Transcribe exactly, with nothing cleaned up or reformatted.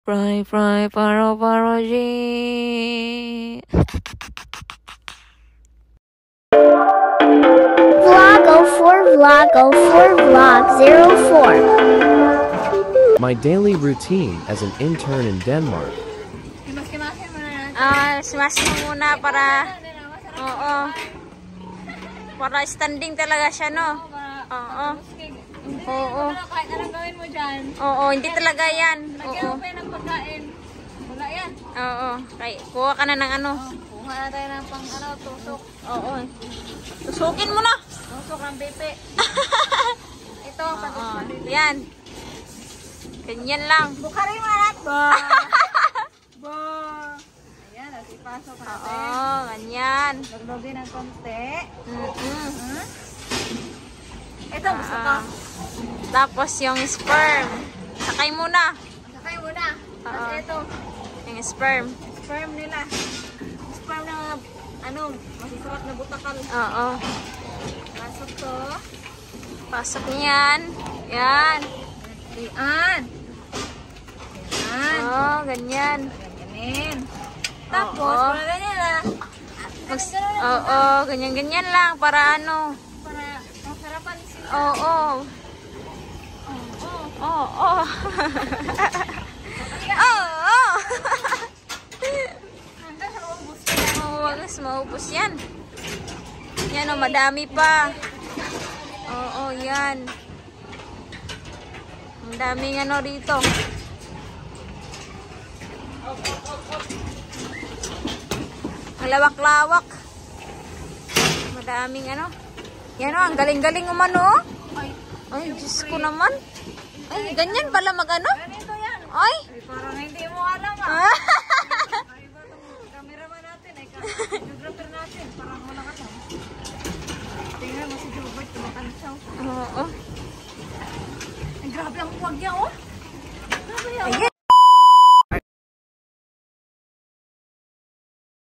Fry, fry, paro, paro, G. Vlog oh four, vlog oh four, vlog zero four. My daily routine as an intern in Denmark. Ah, simasin mo muna para, oo, para standing talaga siya, no? Oo. Oo. Kahit anong gawin mo dyan. Oo, hindi talaga yan. Lagyan Oo. mo pa yan ng pagkain. Wala yan. Oo. Kay, kuha ka na ng ano. Kuha na tayo ng pang ano, tusok. Oo. Tusukin mo na. Tusok ng bipi. Ito, patusok Oo. ng bipi. Yan. Ganyan lang. Bukharin mo lahat. Ba! Ba! Ayan, at ipasok natin. Oo, ganyan. Laglogin ng konti. Mm-mm. Hmm? Ito, gusto ko. Ah. Tapos yung sperm. Sakay muna. Sakay muna. Tapos Oo. ito, Yung sperm. sperm nila. Sperm na, ano, masisarap na butakal. Oo. Pasok to. Pasok niyan. Yan. Ayan. Ayan. Oo, ganyan. Ganyan. Tapos, Oo. para ganyan ah. Mags- Oo, ganyan-ganyan lang para ano. Para masarapan sila. Oo. Oo. Oo. Oo. Hanggang sa maubos sila. Oo, wagas maubos yan. Yan o, madami pa. Oo, yan. Ang daming ano rito. Ang lawak-lawak. Madaming ano. Yan o, ang galing-galing umano. Ay, Ay, Diyos ko naman. Ay, ganyan pala mag-ano. ganito yan. Ay. Ay, parang hindi mo alam ah. Ay, ba itong cameraman natin? Ay, geography